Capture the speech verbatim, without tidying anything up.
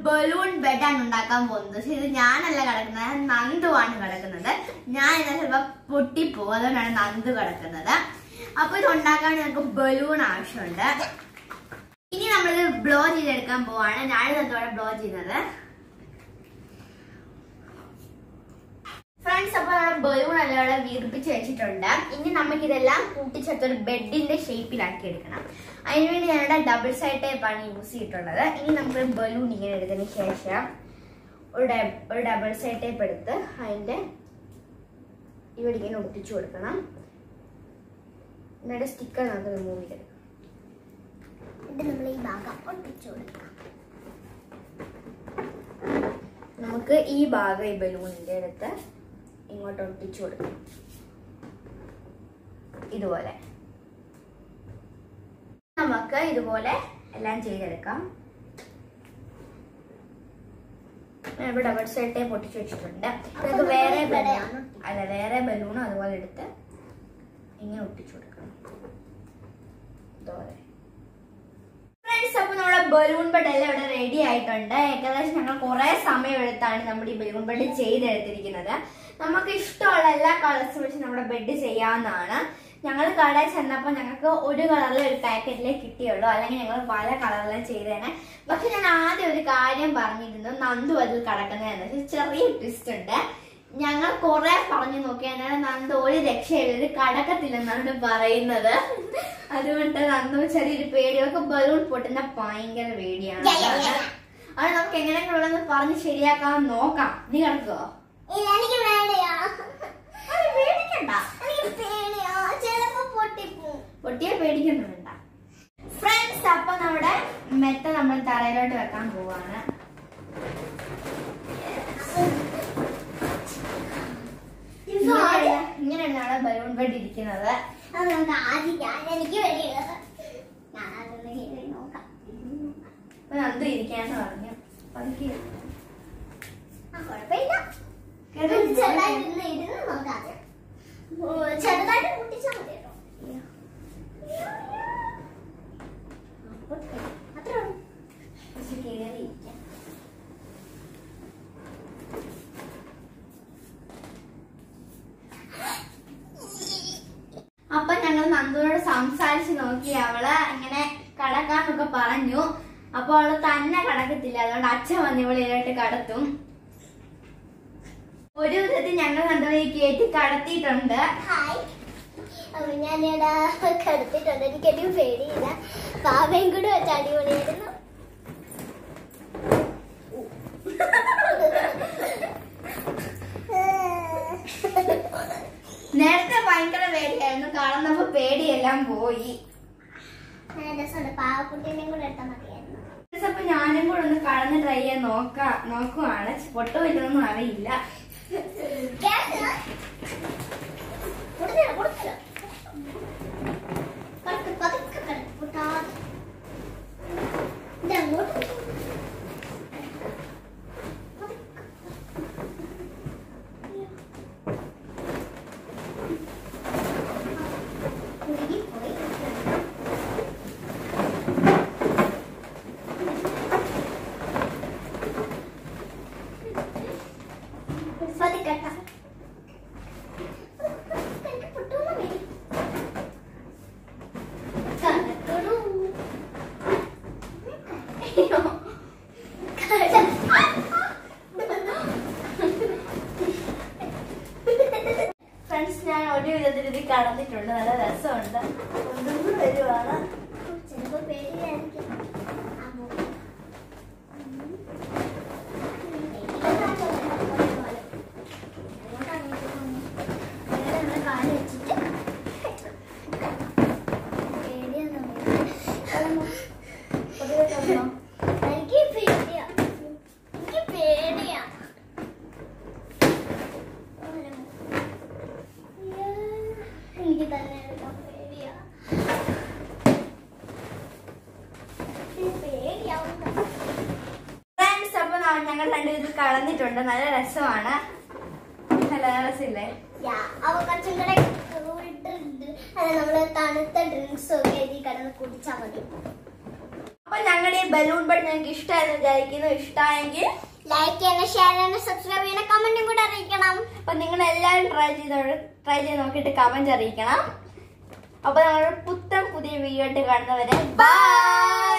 Balloon ബെഡാണ് ഉണ്ടാക്കാൻ പോകുന്നത്. പക്ഷെ ഇത് ഞാനല്ല കിടക്കുന്നത്, നന്ദുവാണ് കിടക്കുന്നത്. ഞാൻ എന്നാൽ ചിലപ്പോ പൊട്ടിപ്പോവും, അതുകൊണ്ടാണ് നന്ദു കിടക്കുന്നത്. അപ്പൊ ഇത് ഉണ്ടാക്കാൻ ഞങ്ങൾക്ക് ബലൂൺ ആവശ്യമുണ്ട്. ഇനി നമ്മളിത് ബ്ലോ ചെയ്തെടുക്കാൻ പോവാണ്. ഞാൻ നന്ദുവാണ് ബ്ലോ ചെയ്യുന്നത്. ഫ്രണ്ട്സ്, അപ്പൊ നമ്മുടെ ബലൂൺ എല്ലാം ഇവിടെ വീർപ്പിച്ച് വെച്ചിട്ടുണ്ട്. ഇനി നമുക്ക് ഇതെല്ലാം കൂട്ടിച്ചേർത്തൊരു ബെഡിന്റെ ഷേപ്പിലാക്കി എടുക്കണം. അതിനുവേണ്ടി ഞാനിവിടെ ഡബിൾ സൈഡ് ടേപ്പാണ് യൂസ് ചെയ്തിട്ടുള്ളത്. ഇനി നമുക്ക് ബലൂൺ ഇങ്ങനെ എടുത്തതിന് ശേഷം ഒരു ഒരു ഡബിൾ സൈഡ് ടേപ്പ് എടുത്ത് അതിന്റെ ഇവിടെ ഇങ്ങനെ ഒട്ടിച്ചു കൊടുക്കണം. എന്നിട്ട് സ്റ്റിക്കർ നമുക്ക് റിമൂവ് ചെയ്തെടുക്കാം. ഇത് നമ്മൾ ഈ ഭാഗം ഒട്ടിച്ചു കൊടുക്കാം. നമുക്ക് ഈ ഭാഗം ഈ ബലൂണിന്റെ അടുത്ത് ഇങ്ങോട്ട് ഒട്ടിച്ചു കൊടുക്കാം. ഇതുപോലെ നമുക്ക് ഇതുപോലെ എല്ലാം ചെയ്തെടുക്കാം. ഇവിടെ ഡബിൾ സൈഡ് ടേപ്പ് പൊട്ടിച്ചു വെച്ചിട്ടുണ്ട്. നമുക്ക് വേറെ അല്ല വേറെ ബലൂണും അതുപോലെ എടുത്ത് ഇങ്ങനെ ഒട്ടിച്ചു കൊടുക്കണം. ഇതുപോലെ ഫ്രണ്ട്സ്, അപ്പൊ നമ്മുടെ ബലൂൺ ബെഡ് എല്ലാം ഇവിടെ റെഡി ആയിട്ടുണ്ട്. ഏകദേശം ഞങ്ങൾ കുറെ സമയം എടുത്താണ് നമ്മുടെ ഈ ബലൂൺ ബെഡ് ചെയ്തെടുത്തിരിക്കുന്നത്. നമുക്ക് ഇഷ്ടമുള്ള എല്ലാ കളേഴ്സും വെച്ച് നമ്മുടെ ബെഡ് ചെയ്യാവുന്നതാണ്. ഞങ്ങൾ കടയിൽ ചെന്നപ്പോൾ ഞങ്ങൾക്ക് ഒരു കളറിൽ ഒരു പാക്കറ്റിലേ കിട്ടിയുള്ളൂ, അല്ലെങ്കിൽ ഞങ്ങൾ പല കളറിലും ചെയ്തേനെ. പക്ഷെ ഞാൻ ആദ്യം ഒരു കാര്യം പറഞ്ഞിരുന്നു, നന്ദു അതിൽ കിടക്കുന്നതെന്ന്. ചെറിയ ട്വിസ്റ്റ് ഉണ്ട്. ഞങ്ങൾ കുറെ പറഞ്ഞു നോക്കി, എന്നാൽ നന്ദു ഒരു രക്ഷയില്ല, കടക്കത്തില്ലെന്നാണ് പറയുന്നത്. അതുകൊണ്ട് നന്ദു ചെറിയൊരു പേടിയൊക്കെ ബലൂൺ പൊട്ടുന്ന ഭയങ്കര പേടിയാണ്. അത് നമുക്ക് എങ്ങനെയൊക്കെയുള്ളതെന്ന് പറഞ്ഞ് ശരിയാക്കാൻ നോക്കാം. നീ കിടക്കുവോ? എനിക്ക് വേണ്ടയാ, പേടിക്കണ്ട. എനിക്ക് പേടിയാ, ചിലപ്പോ പൊട്ടിപ്പോ. പൊട്ടിയെ പേടിക്കുന്നുണ്ട. ഫ്രണ്ട്സ്, അപ്പൊ നമ്മുടെ മെത്ത നമ്മൾ തറയിലോട്ട് വെക്കാൻ പോവാണ്. ഇങ്ങനെയാണ് നമ്മുടെ ബലൂൺ ബെഡ് ഇരിക്കുന്നത്. അത് നമുക്ക് ആദ്യം ഞാൻ എനിക്ക് വേണ്ടിയുള്ളത് ഞാൻ അതൊന്ന് നോക്കാം. നന്ദു ഇരിക്കാന്ന് പറഞ്ഞു. കുഴപ്പമില്ല, ചെറുതായിട്ട് ഇരുന്ന് നോക്കാം. ചെറുതായിട്ട് പൊട്ടിച്ചാൽ മതി കേട്ടോ. അത്രേ ഉള്ളൂ. കേറിയിരിക്കാം. അപ്പൊ ഞങ്ങൾ നന്ദുവിനോട് സംസാരിച്ച് നോക്കി. അവള് ഇങ്ങനെ കടക്കാന്നൊക്കെ പറഞ്ഞു. അപ്പൊ അവള് തന്നെ കടക്കത്തില്ല, അതുകൊണ്ട് അച്ഛൻ വന്ന് ഇവളെ ഇതിലോട്ട് കടത്തും. ഒരു വിധത്തിൽ ഞങ്ങൾ നന്ദുവിനെ കയറ്റി കടത്തിയിട്ടുണ്ട്. ഹായ്, അപ്പൊ ഞാനിവിടെ കടത്തിയിട്ടുണ്ട്. എനിക്കൊരു പേടിയില്ല. പാവയും കൂടെ വെച്ച് അടിപൊളിയായിരുന്നു. നേരത്തെ ഭയങ്കര പേടിയായിരുന്നു, കാണുന്നപ്പോ പേടിയെല്ലാം പോയി. രസമുണ്ട്. പാവക്കുട്ടീനെയും കൂടെ എടുത്താൽ മതിയായിരുന്നു. അപ്പൊ ഞാനും കൂടെ ഒന്ന് കടന്ന് ട്രൈ ചെയ്യാൻ നോക്കാ നോക്കുവാണ്. പൊട്ടോ ഇല്ലെന്നൊന്നും അറിയില്ല. ഫ്രണ്ട്സ്, ഞാൻ ഒരു വിധത്തിൽ ഇത് കടന്നിട്ടുണ്ട്. നല്ല രസമുണ്ട്. ഒന്നും കൂടെ വരുവാണ്. ചിലപ്പോ പേടിയായിരിക്കും. എനിക്ക് തന്നെ എടുക്കാൻ പേടിയാ. ഫ്രണ്ട്സ്, അപ്പൊ ഞങ്ങൾ രണ്ടുപേരും കളഞ്ഞിട്ടുണ്ട്. നല്ല രസമാണ്. നല്ല രസമില്ലേ? അവ കുറച്ചും കൂടെ നമ്മള് തണുത്ത ഡ്രിങ്ക്സ് ഒക്കെ കിടന്ന് കുടിച്ചാൽ മതി. അപ്പൊ ഞങ്ങളുടെ ഈ ബലൂൺ ബഡ് നിങ്ങൾക്ക് ഇഷ്ടമായെന്ന് വിചാരിക്കുന്നു. ഇഷ്ടമായെങ്കിൽ ലൈക്ക് ചെയ്യണം, ഷെയർ ചെയ്യണം, സബ്സ്ക്രൈബ് ചെയ്യണം, കമന്റും കൂടെ അറിയിക്കണം. അപ്പൊ നിങ്ങൾ എല്ലാവരും ട്രൈ ചെയ്ത് ട്രൈ ചെയ്ത് നോക്കിയിട്ട് കമന്റ് അറിയിക്കണം. അപ്പൊ നമ്മുടെ പുത്തൻ പുതിയ വീഡിയോ ആയിട്ട് കാണുന്നവരെ ബൈ.